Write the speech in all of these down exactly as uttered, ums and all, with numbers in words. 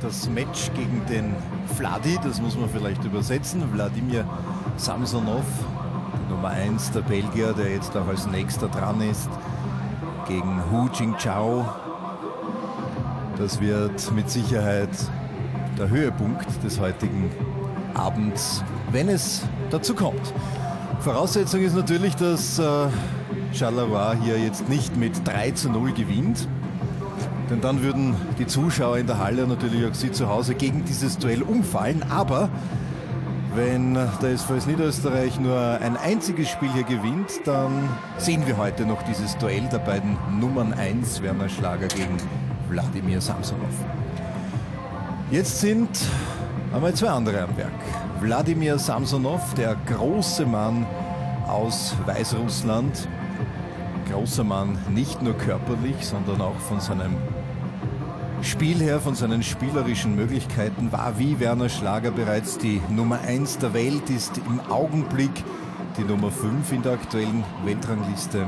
das Match gegen den Vladi, das muss man vielleicht übersetzen. Wladimir Samsonov, die Nummer eins der Belgier, der jetzt auch als nächster dran ist, gegen Hu Jingtao. Das wird mit Sicherheit der Höhepunkt des heutigen Abends, wenn es dazu kommt. Voraussetzung ist natürlich, dass äh, Charleroi hier jetzt nicht mit drei zu null gewinnt. Denn dann würden die Zuschauer in der Halle, natürlich auch Sie zu Hause, gegen dieses Duell umfallen. Aber wenn der S V S Niederösterreich nur ein einziges Spiel hier gewinnt, dann sehen wir heute noch dieses Duell der beiden Nummern eins, Werner Schlager gegen Wladimir Samsonov. Jetzt sind einmal zwei andere am Werk. Wladimir Samsonov, der große Mann aus Weißrussland. Großer Mann nicht nur körperlich, sondern auch von seinem Spiel her, von seinen spielerischen Möglichkeiten, war wie Werner Schlager bereits die Nummer eins der Welt, ist im Augenblick die Nummer fünf in der aktuellen Weltrangliste.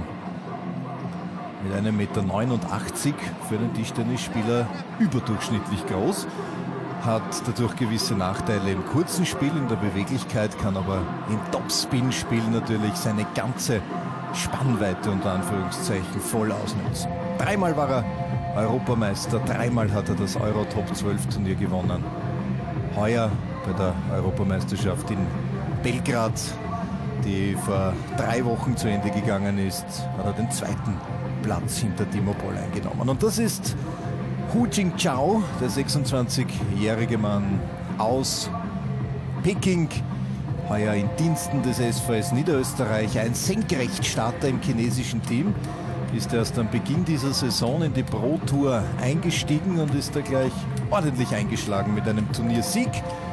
Mit einem Meter neunundachtzig für einen Tischtennisspieler überdurchschnittlich groß, hat dadurch gewisse Nachteile im kurzen Spiel, in der Beweglichkeit, kann aber im Topspin-Spiel natürlich seine ganze Spannweite unter Anführungszeichen voll ausnutzen. Dreimal war er Europameister, dreimal hat er das Euro Top zwölf Turnier gewonnen. Heuer bei der Europameisterschaft in Belgrad, die vor drei Wochen zu Ende gegangen ist, hat er den zweiten Platz hinter Timo Boll eingenommen. Und das ist Hu Jingtao, der sechsundzwanzigjährige Mann aus Peking, heuer in Diensten des S V S Niederösterreich, ein Senkrechtstarter im chinesischen Team, ist erst am Beginn dieser Saison in die Pro Tour eingestiegen und ist da gleich ordentlich eingeschlagen mit einem Turniersieg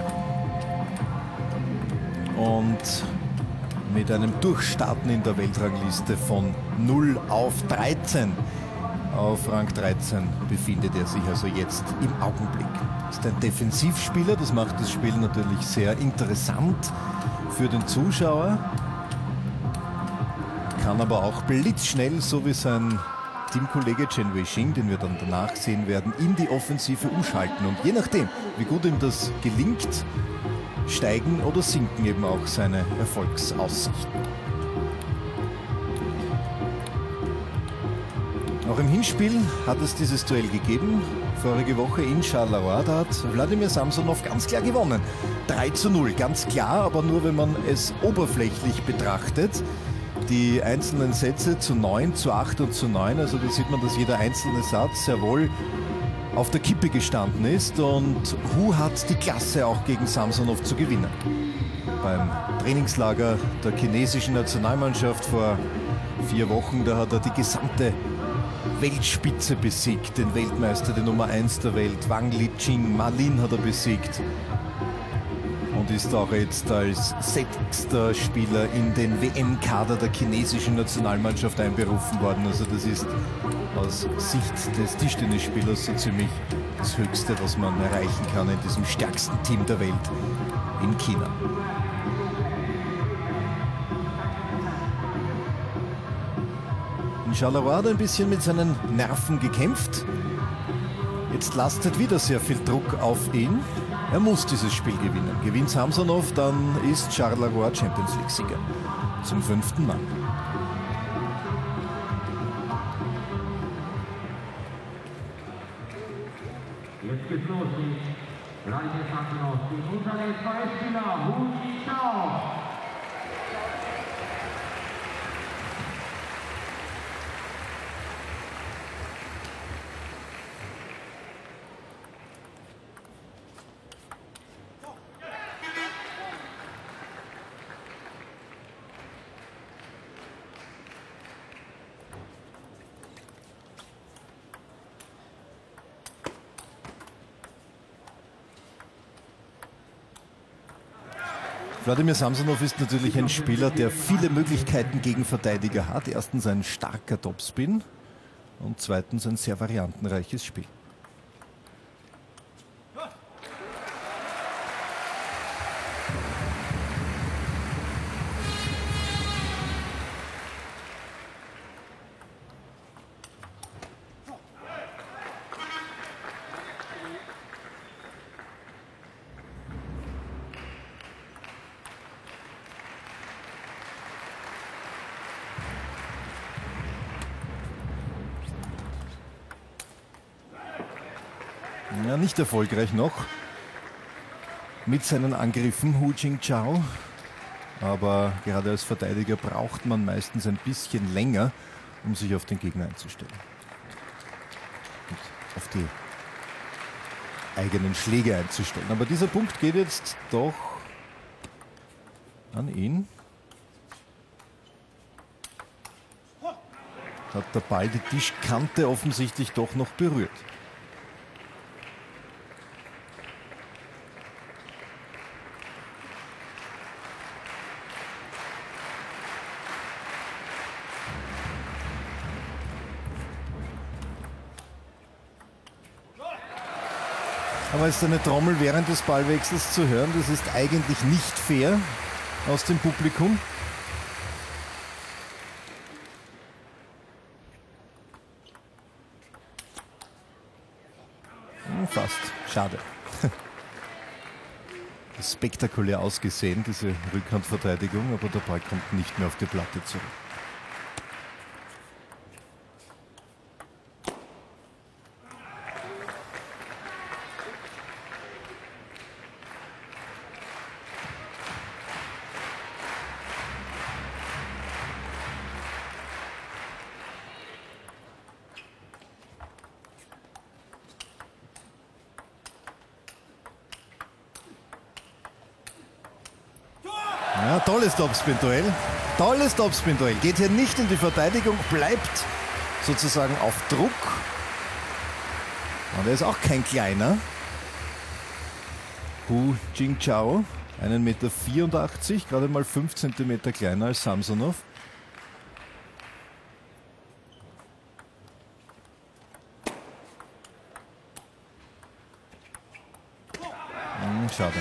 und mit einem Durchstarten in der Weltrangliste von null auf dreizehn. Auf Rang dreizehn befindet er sich also jetzt im Augenblick. Ist ein Defensivspieler, das macht das Spiel natürlich sehr interessant für den Zuschauer. Kann aber auch blitzschnell, so wie sein Teamkollege Chen Weixing, den wir dann danach sehen werden, in die Offensive umschalten. Und je nachdem, wie gut ihm das gelingt, steigen oder sinken eben auch seine Erfolgsaussichten. Auch im Hinspiel hat es dieses Duell gegeben, vorige Woche in Charleroi. Da hat Wladimir Samsonov ganz klar gewonnen. drei zu null, ganz klar, aber nur wenn man es oberflächlich betrachtet. Die einzelnen Sätze zu neun, zu acht und zu neun, also da sieht man, dass jeder einzelne Satz sehr wohl auf der Kippe gestanden ist. Und Hu hat die Klasse auch gegen Samsonov zu gewinnen. Beim Trainingslager der chinesischen Nationalmannschaft vor vier Wochen, da hat er die gesamte Weltspitze besiegt, den Weltmeister, die Nummer eins der Welt, Wang Liqing, Ma Lin hat er besiegt und ist auch jetzt als sechster Spieler in den W M-Kader der chinesischen Nationalmannschaft einberufen worden. Also das ist aus Sicht des Tischtennisspielers so ziemlich das Höchste, was man erreichen kann in diesem stärksten Team der Welt in China. Charleroi hat ein bisschen mit seinen Nerven gekämpft. Jetzt lastet wieder sehr viel Druck auf ihn. Er muss dieses Spiel gewinnen. Gewinnt Samsonov, dann ist Charleroi Champions League-Sieger. Zum fünften Mal. Jetzt geht's los. Wladimir Samsonov gegen unseren S V S-Spieler Hu Jingtao. Wladimir Samsonov ist natürlich ein Spieler, der viele Möglichkeiten gegen Verteidiger hat. Erstens ein starker Topspin und zweitens ein sehr variantenreiches Spiel. Ja, nicht erfolgreich noch mit seinen Angriffen, Hu Jingtao. Aber gerade als Verteidiger braucht man meistens ein bisschen länger, um sich auf den Gegner einzustellen. Und auf die eigenen Schläge einzustellen. Aber dieser Punkt geht jetzt doch an ihn. Hat der Ball die Tischkante offensichtlich doch noch berührt. Aber ist eine Trommel während des Ballwechsels zu hören? Das ist eigentlich nicht fair aus dem Publikum. Fast. Schade. Spektakulär ausgesehen, diese Rückhandverteidigung, aber der Ball kommt nicht mehr auf die Platte zurück. Ja, tolles Topspin-Duell. Tolles Topspin-Duell. Geht hier nicht in die Verteidigung, bleibt sozusagen auf Druck. Und er ist auch kein kleiner. Hu Jingtao, einen Meter vierundachtzig, gerade mal fünf Zentimeter kleiner als Samsonov. Hm, schade.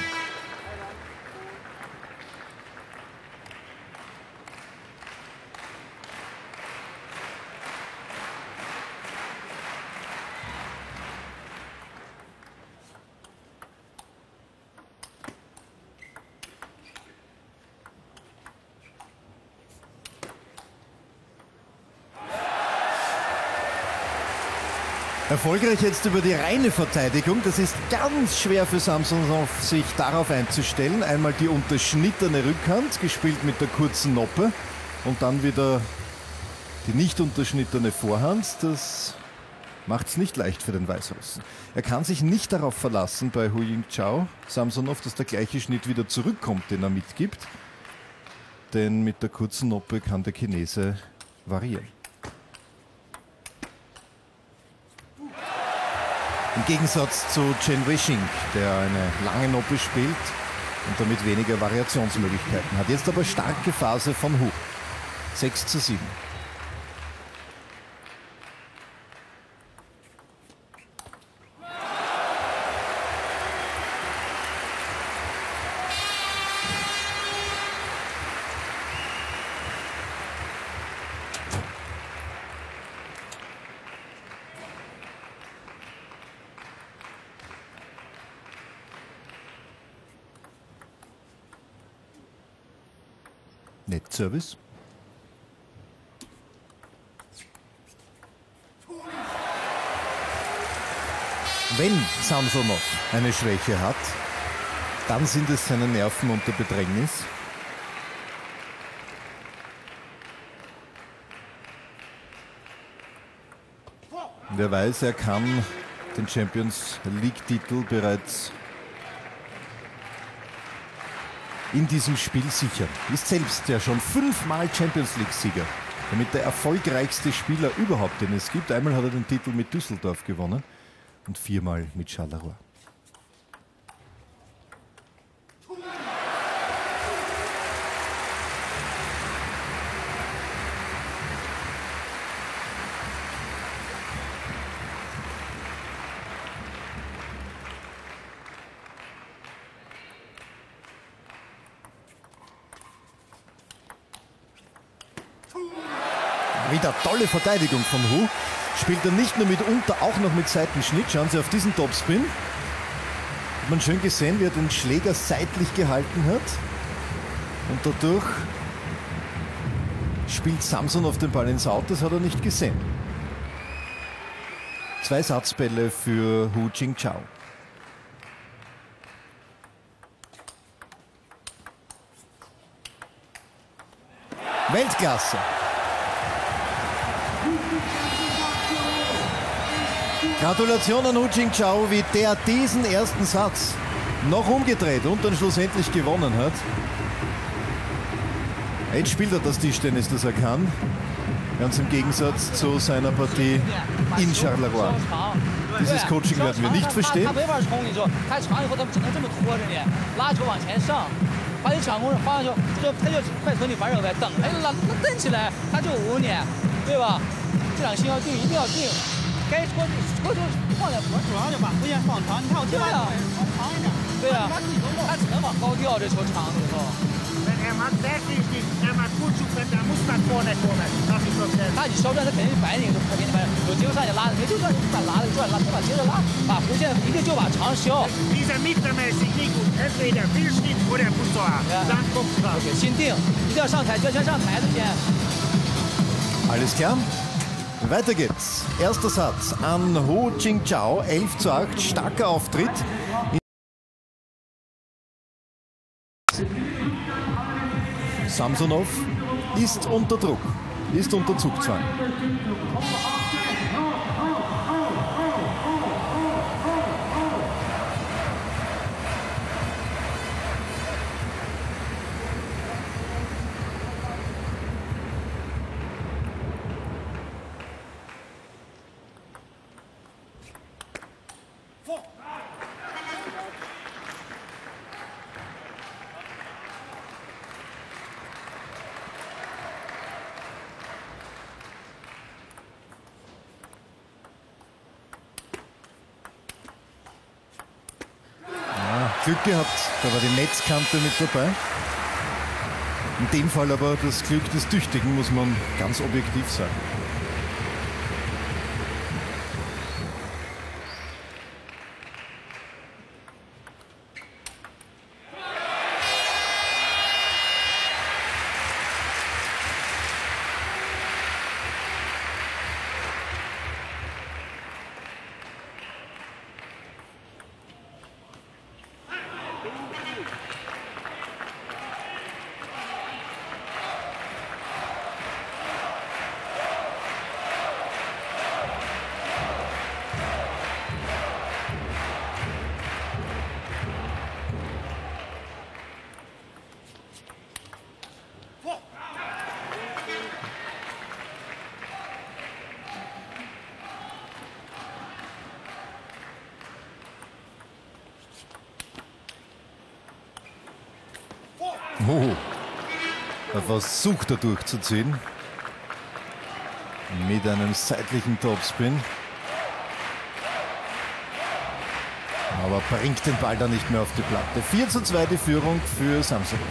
Erfolgreich jetzt über die reine Verteidigung. Das ist ganz schwer für Samsonov, sich darauf einzustellen. Einmal die unterschnittene Rückhand, gespielt mit der kurzen Noppe. Und dann wieder die nicht unterschnittene Vorhand. Das macht es nicht leicht für den Weißrussen. Er kann sich nicht darauf verlassen bei Hu Jingtao, Samsonov, dass der gleiche Schnitt wieder zurückkommt, den er mitgibt. Denn mit der kurzen Noppe kann der Chinese variieren. Im Gegensatz zu Chen Weixing, der eine lange Noppe spielt und damit weniger Variationsmöglichkeiten hat. Jetzt aber starke Phase von Hu. sechs zu sieben. Netzservice. Wenn Samsonov eine Schwäche hat, dann sind es seine Nerven unter Bedrängnis. Und er weiß, er kann den Champions League-Titel bereits in diesem Spiel sichern. Ist selbst ja schon fünfmal Champions League-Sieger. Damit der erfolgreichste Spieler überhaupt, den es gibt. Einmal hat er den Titel mit Düsseldorf gewonnen und viermal mit Charleroi. Wieder tolle Verteidigung von Hu. Spielt er nicht nur mitunter, auch noch mit Seitenschnitt. Schauen Sie auf diesen Topspin. Hat man schön gesehen, wie er den Schläger seitlich gehalten hat. Und dadurch spielt Samsonov den Ball ins Out. Das hat er nicht gesehen. Das Zwei Satzbälle für Hu Jingtao. Weltklasse. Gratulation an Hu Jingtao, wie der diesen ersten Satz noch umgedreht und dann schlussendlich gewonnen hat. Jetzt spielt er das Tischtennis, das er kann. Ganz im Gegensatz zu seiner Partie in Charleroi. Dieses Coaching werden wir nicht verstehen. Wenn er macht sehr wichtig, er macht gut zu finden, er muss nach vorne kommen. Das ist okay. 他你烧转，他肯定反应就特别快，有机会上去拉，没机会上去把拉了转，拉把接着拉，把弧线一定就把长消。 Dieser mittelmäßig nicht gut. Entweder viel Schnitt oder Bussoir. Dann kommt was. Okay, 心定，一定要上台，就先上台子先。 Alles klar? Weiter geht's. Erster Satz an Hu Jingtao, elf zu acht, starker Auftritt. Samsonov ist unter Druck, ist unter Zugzwang. Glück gehabt, da war die Netzkante mit dabei. In dem Fall aber das Glück des Tüchtigen, muss man ganz objektiv sagen. Oh, er versucht er durchzuziehen mit einem seitlichen Topspin, aber bringt den Ball dann nicht mehr auf die Platte. vier zu zwei die Führung für Samsonov.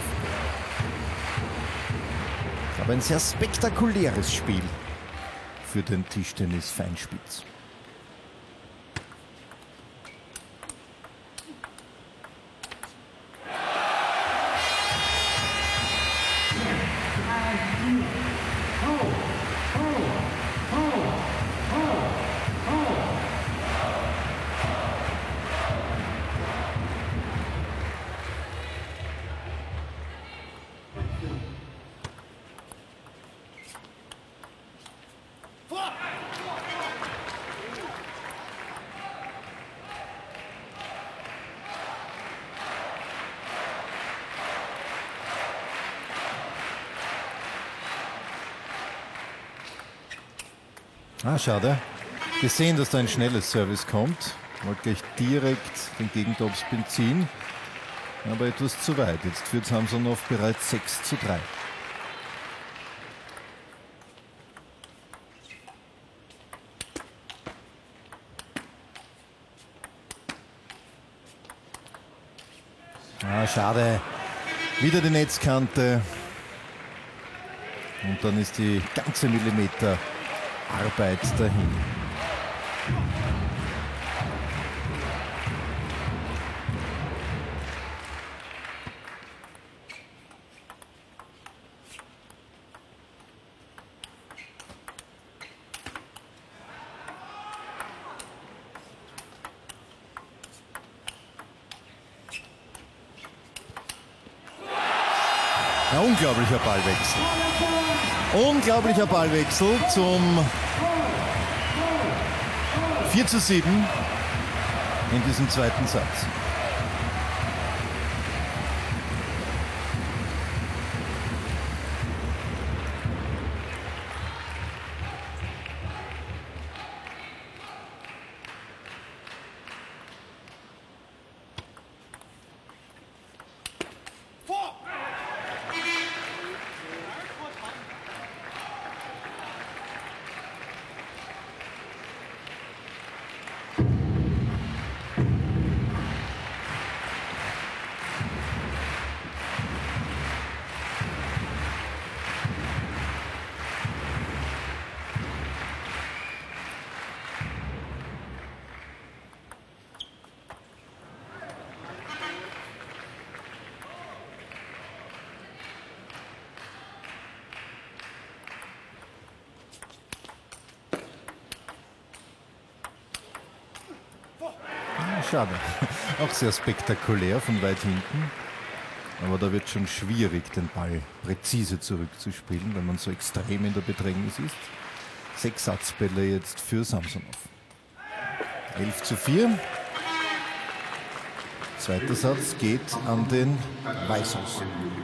Aber ein sehr spektakuläres Spiel für den Tischtennis-Feinspitz. Ah, schade. Gesehen, dass da ein schnelles Service kommt. Wollte gleich direkt den Gegentopspin ziehen. Aber etwas zu weit. Jetzt führt Samsonov bereits sechs zu drei. Ah, schade. Wieder die Netzkante. Und dann ist die ganze Millimeter Arbeit dahin. Ein unglaublicher Ballwechsel. Unglaublicher Ballwechsel zum vier zu sieben in diesem zweiten Satz. Schade. Auch sehr spektakulär von weit hinten. Aber da wird schon schwierig, den Ball präzise zurückzuspielen, wenn man so extrem in der Bedrängnis ist. Sechs Satzbälle jetzt für Samsonov. elf zu vier. Zweiter Satz geht an den Weißhaus.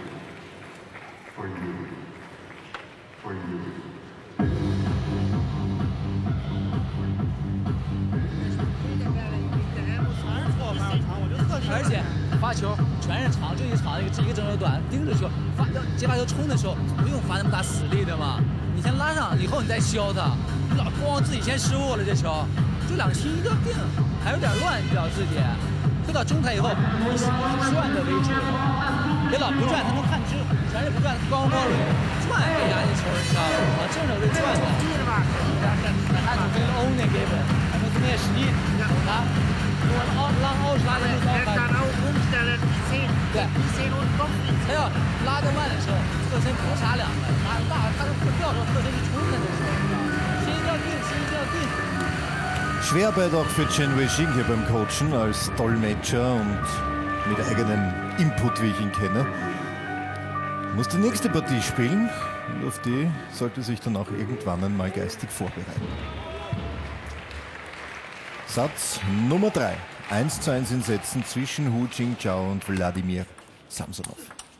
而且发球全是长，就一长一个一个正球短，盯着球发接发球冲的时候不用发那么大死力的嘛，你先拉上，以后你再削它，你老光自己先失误了这球，就两个心一定要定，还有点乱，你知道自己，推到中台以后以转的为主，别老不转，他能看直，全是不转，光光转给人家这球，你知道吗？往正手给转的，他就跟欧那给本，他们今天实力懂他。 拉奥是拉的最高，对，他要拉得慢的时候，侧身搏杀两个，拉大他会掉头侧身去冲的时候，心一定要定，心一定要定。 Schwerarbeit auch für Chen Wei-Shing hier beim Coachen als Dolmetscher und mit eigenem Input, wie ich ihn kenne. Muss die nächste Partie spielen und auf die sollte sich dann auch irgendwann einmal geistig vorbereiten. Satz Nummer drei. eins zu eins in Sätzen zwischen Hu Jingtao und Wladimir Samsonov.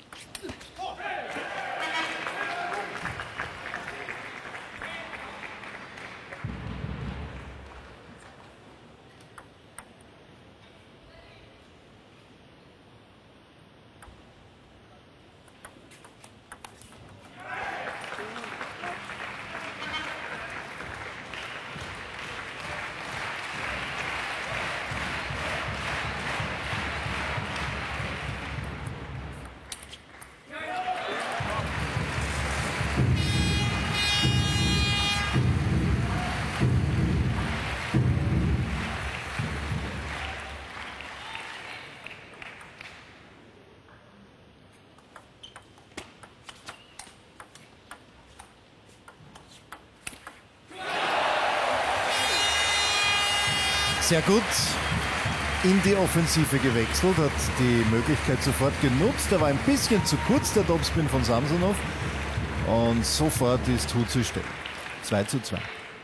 Sehr gut in die Offensive gewechselt, hat die Möglichkeit sofort genutzt. Er war ein bisschen zu kurz, der Topspin von Samsonov. Und sofort ist Hu zu stellen. zwei zu zwei.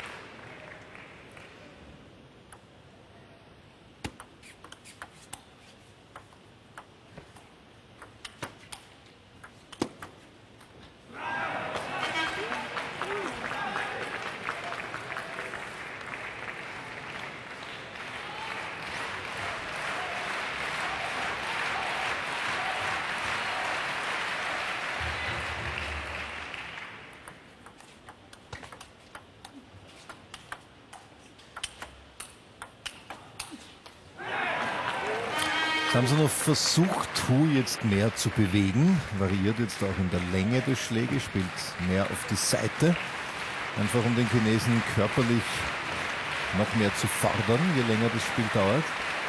Samsonov versucht, Hu jetzt mehr zu bewegen, variiert jetzt auch in der Länge des Schläges, spielt mehr auf die Seite, einfach um den Chinesen körperlich noch mehr zu fordern, je länger das Spiel dauert.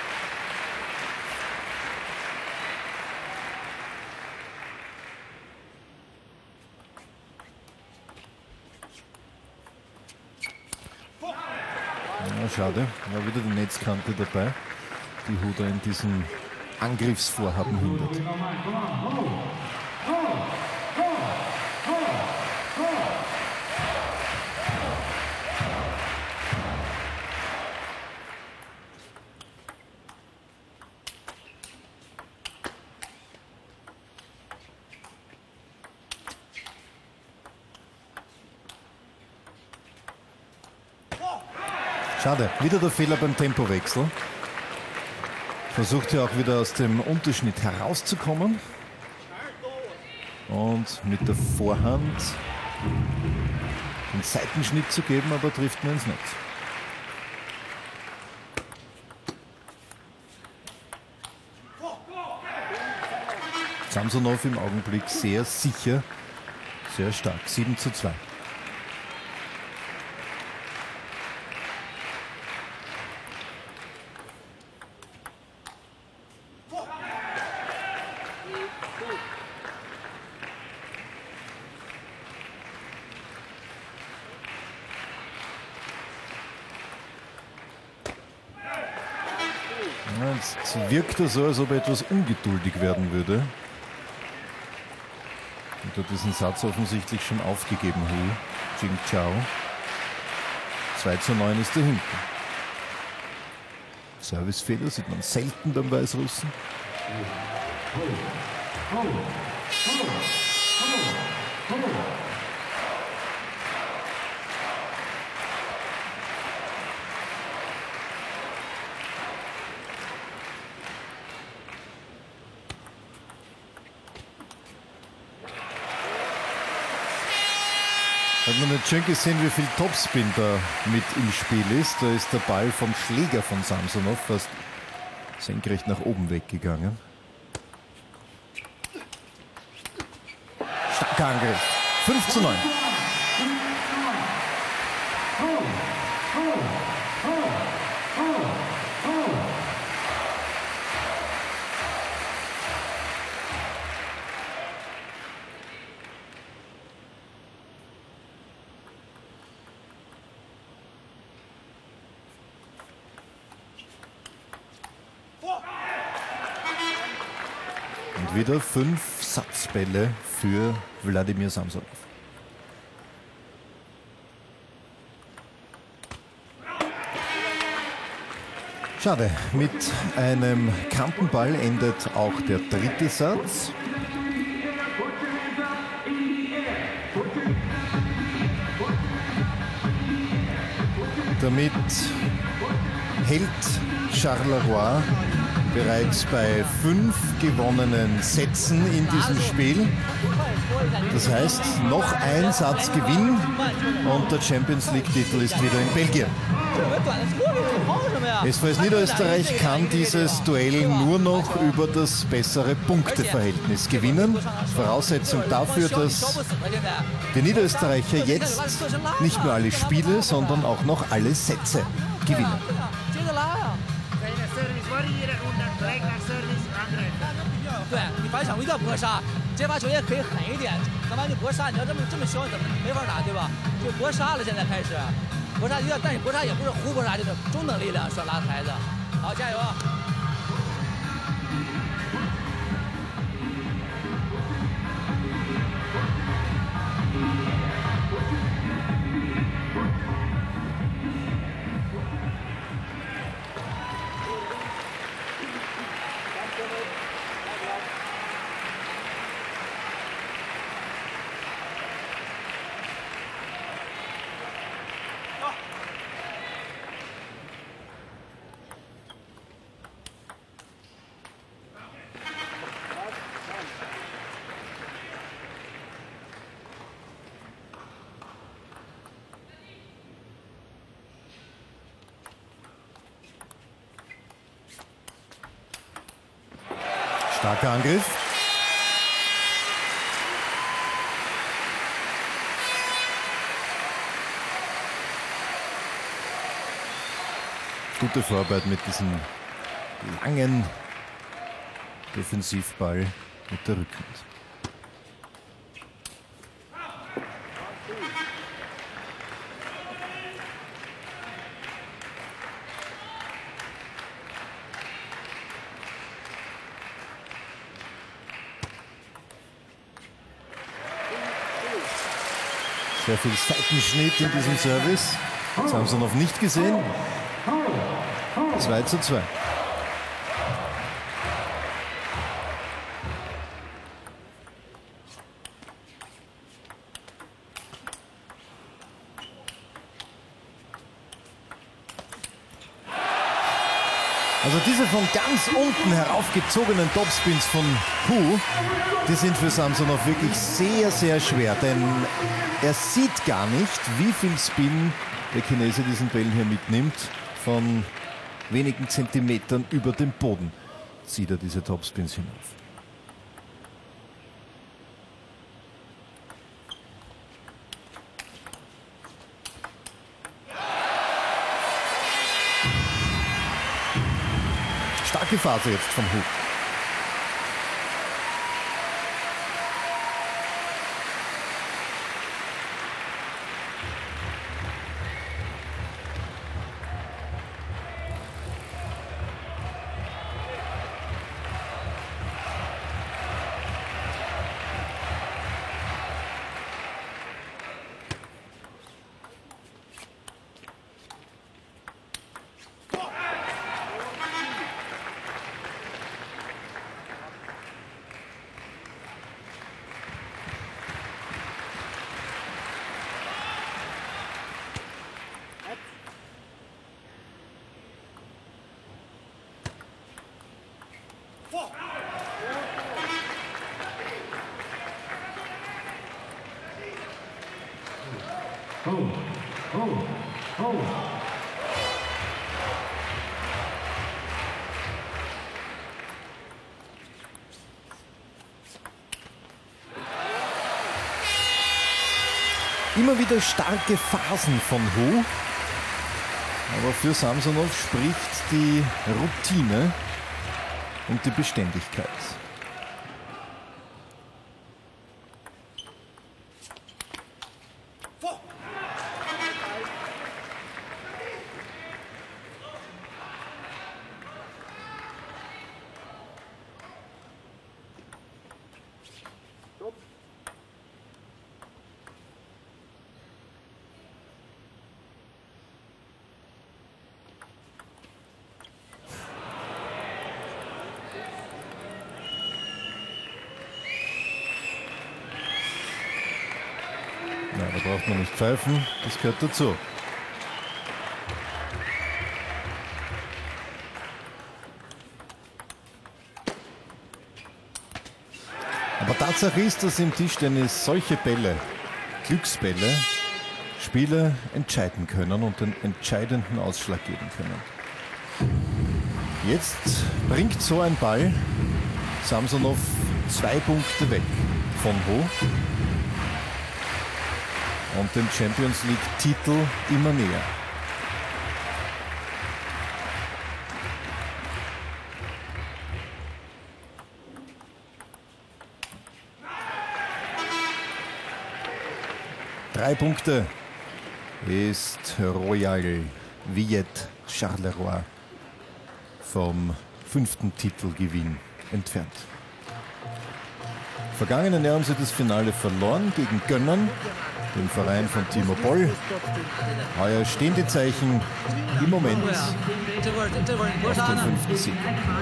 Ja, schade, war wieder die Netzkante dabei, die Hu da in diesem Angriffsvorhaben hindert. Schade, wieder der Fehler beim Tempowechsel. Versucht ja auch wieder aus dem Unterschnitt herauszukommen. Und mit der Vorhand den Seitenschnitt zu geben, aber trifft nur ins Netz. Samsonov im Augenblick sehr sicher, sehr stark. sieben zu zwei. Jetzt wirkt er so, als ob er etwas ungeduldig werden würde. Und hat diesen Satz offensichtlich schon aufgegeben, Hu Jingzhou. zwei zu neun ist er hinten. Servicefehler sieht man selten beim Weißrussen. Hat man nicht schön gesehen, wie viel Topspin da mit im Spiel ist. Da ist der Ball vom Schläger von Samsonov fast senkrecht nach oben weggegangen. Starker Angriff. fünf zu neun. Und wieder fünf Satzbälle für Wladimir Samsonov. Schade, mit einem Kantenball endet auch der dritte Satz. Damit hält Charleroi bereits bei fünf gewonnenen Sätzen in diesem Spiel. Das heißt, noch ein Satz Gewinn und der Champions League-Titel ist wieder in Belgien. S V S Niederösterreich kann dieses Duell nur noch über das bessere Punkteverhältnis gewinnen. Voraussetzung dafür, dass die Niederösterreicher jetzt nicht nur alle Spiele, sondern auch noch alle Sätze gewinnen. Starker Angriff. Gute Vorarbeit mit diesem langen Defensivball mit der Rückhand. Sehr viel Seitenschnitt in diesem Service. Das haben sie noch nicht gesehen. zwei zu zwei. Also diese von ganz unten heraufgezogenen Topspins von Hu, die sind für Samsonov wirklich sehr, sehr schwer, denn er sieht gar nicht, wie viel Spin der Chinese diesen Bällen hier mitnimmt. Von wenigen Zentimetern über dem Boden zieht er diese Topspins hinauf. Starke Phase jetzt vom Hu. Oh, oh, oh. Immer wieder starke Phasen von Hu. Aber für Samsonov spricht die Routine und die Beständigkeit. Ja, da braucht man nicht pfeifen, das gehört dazu. Aber Tatsache ist, dass im Tischtennis solche Bälle, Glücksbälle, Spieler entscheiden können und den entscheidenden Ausschlag geben können. Jetzt bringt so ein Ball Samsonov zwei Punkte weg von Hu und dem Champions League-Titel immer näher. Drei Punkte ist Royal Viet Charleroi vom fünften Titelgewinn entfernt. Vergangenen Jahr haben sie das Finale verloren gegen Gönnern, dem Verein von Timo Boll. Heuer stehen die Zeichen im Moment auf den fünften Sieg.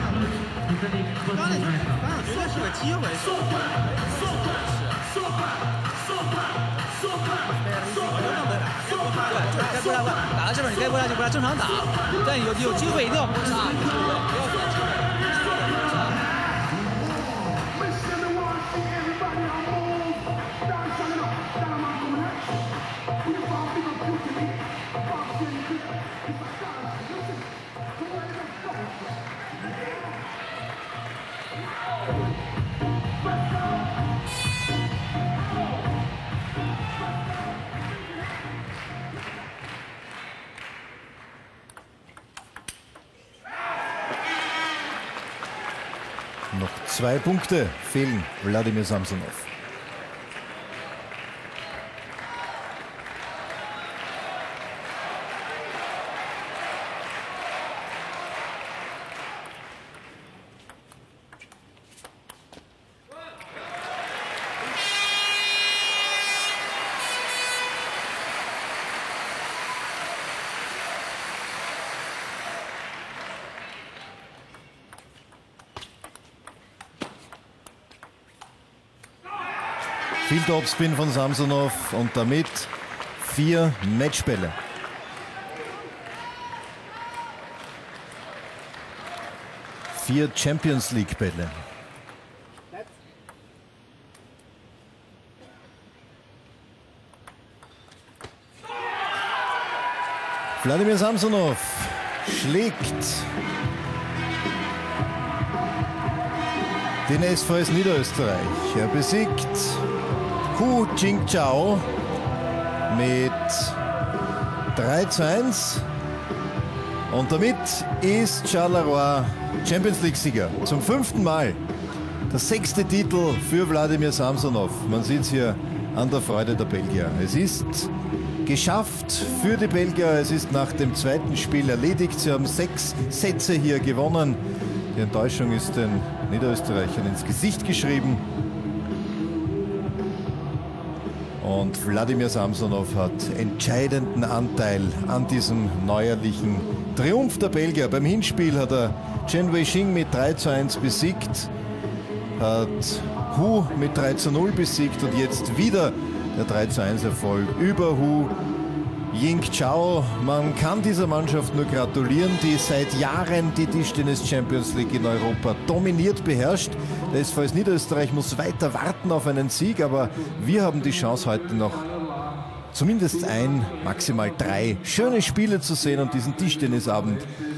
Noch zwei Punkte fehlen Wladimir Samsonov. Viel Topspin von Samsonov und damit vier Matchbälle. Vier Champions League Bälle. Wladimir Samsonov schlägt den S V S Niederösterreich. Er besiegt Hu Jingtao mit drei zu eins. Und damit ist Charleroi Champions League-Sieger. Zum fünften Mal. Der sechste Titel für Wladimir Samsonov. Man sieht es hier an der Freude der Belgier. Es ist geschafft für die Belgier. Es ist nach dem zweiten Spiel erledigt. Sie haben sechs Sätze hier gewonnen. Die Enttäuschung ist den Niederösterreichern ins Gesicht geschrieben. Und Wladimir Samsonov hat entscheidenden Anteil an diesem neuerlichen Triumph der Belgier. Beim Hinspiel hat er Chen Weixing mit drei zu eins besiegt, hat Hu mit drei zu null besiegt und jetzt wieder der drei zu eins Erfolg über Hu Jingtao. Man kann dieser Mannschaft nur gratulieren, die seit Jahren die Tischtennis Champions League in Europa dominiert beherrscht. Der S V S Niederösterreich muss weiter warten auf einen Sieg, aber wir haben die Chance heute noch zumindest ein, maximal drei schöne Spiele zu sehen und diesen Tischtennisabend